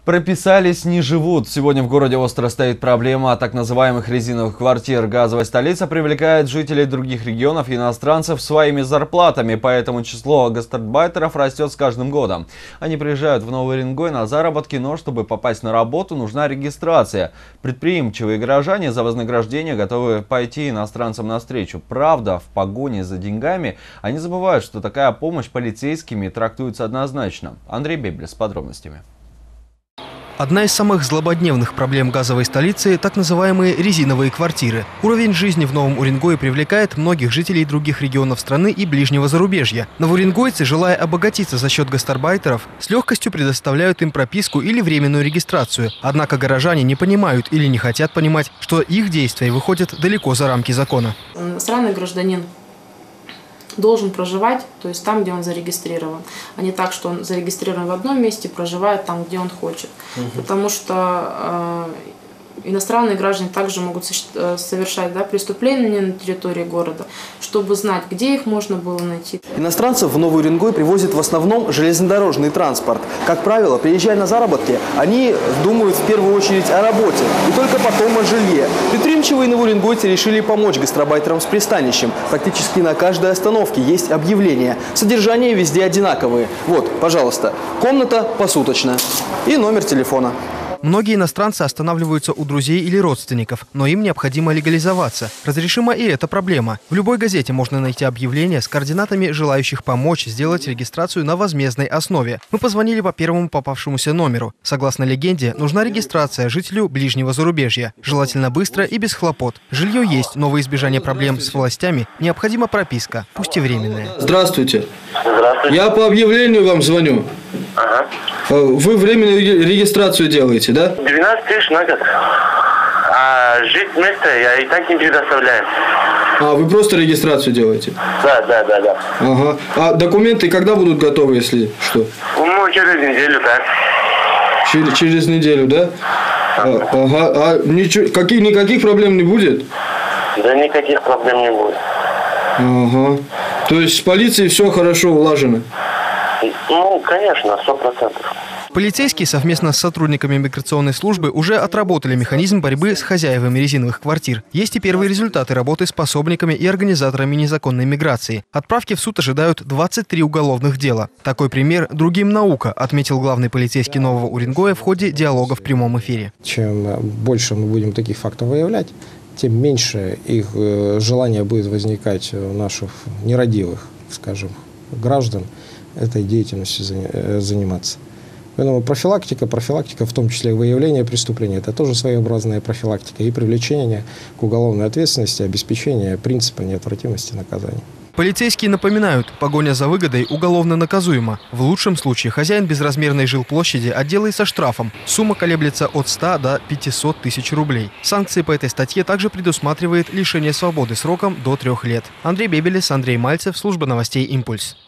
Прописались, не живут. Сегодня в городе остро стоит проблема так называемых резиновых квартир. Газовая столица привлекает жителей других регионов и иностранцев своими зарплатами, поэтому число гастарбайтеров растет с каждым годом. Они приезжают в Новый Уренгой на заработки, но чтобы попасть на работу, нужна регистрация. Предприимчивые горожане за вознаграждение готовы пойти иностранцам навстречу. Правда, в погоне за деньгами они забывают, что такая помощь полицейскими трактуется однозначно. Андрей Бебель с подробностями. Одна из самых злободневных проблем газовой столицы – так называемые резиновые квартиры. Уровень жизни в Новом Уренгое привлекает многих жителей других регионов страны и ближнего зарубежья. Новоуренгойцы, желая обогатиться за счет гастарбайтеров, с легкостью предоставляют им прописку или временную регистрацию. Однако горожане не понимают или не хотят понимать, что их действия выходят далеко за рамки закона. Иностранный гражданин должен проживать, то есть там, где он зарегистрирован, а не так, что он зарегистрирован в одном месте, проживает там, где он хочет. Потому что иностранные граждане также могут совершать преступления на территории города, чтобы знать, где их можно было найти. Иностранцев в Новый Уренгой привозят в основном железнодорожный транспорт. Как правило, приезжая на заработки, они думают в первую очередь о работе и только потом о жилье. Предприимчивые новоуренгойцы решили помочь гастарбайтерам с пристанищем. Практически на каждой остановке есть объявления. Содержание везде одинаковые. Вот, пожалуйста, комната посуточно и номер телефона. Многие иностранцы останавливаются у друзей или родственников, но им необходимо легализоваться. Разрешима и эта проблема. В любой газете можно найти объявление с координатами желающих помочь сделать регистрацию на возмездной основе. Мы позвонили по первому попавшемуся номеру. Согласно легенде, нужна регистрация жителю ближнего зарубежья. Желательно быстро и без хлопот. Жилье есть, но во избежание проблем с властями необходима прописка, пусть и временная. Здравствуйте. Здравствуйте. Я по объявлению вам звоню. Ага. Вы временную регистрацию делаете, да? 12 тысяч на год. А жить место я и так им предоставляю. А, вы просто регистрацию делаете? Да. Ага. А документы когда будут готовы, если что? Ну, через неделю, так. Через неделю, да? Ага. А ничего, никаких проблем не будет? Да никаких проблем не будет. Ага. То есть с полицией все хорошо улажено? Ну, конечно, 100%. Полицейские совместно с сотрудниками миграционной службы уже отработали механизм борьбы с хозяевами резиновых квартир. Есть и первые результаты работы с пособниками и организаторами незаконной миграции. Отправки в суд ожидают 23 уголовных дела. Такой пример другим наука, отметил главный полицейский Нового Уренгоя в ходе диалога в прямом эфире. Чем больше мы будем таких фактов выявлять, тем меньше их желание будет возникать у наших нерадивых, скажем, граждан этой деятельностью заниматься. Поэтому профилактика, в том числе выявление преступлений, это тоже своеобразная профилактика и привлечение к уголовной ответственности, обеспечение принципа неотвратимости наказания. Полицейские напоминают, погоня за выгодой уголовно наказуема. В лучшем случае хозяин безразмерной жилплощади отделается штрафом. Сумма колеблется от 100 до 500 тысяч рублей. Санкции по этой статье также предусматривает лишение свободы сроком до 3 лет. Андрей Бебель, Андрей Мальцев, служба новостей «Импульс».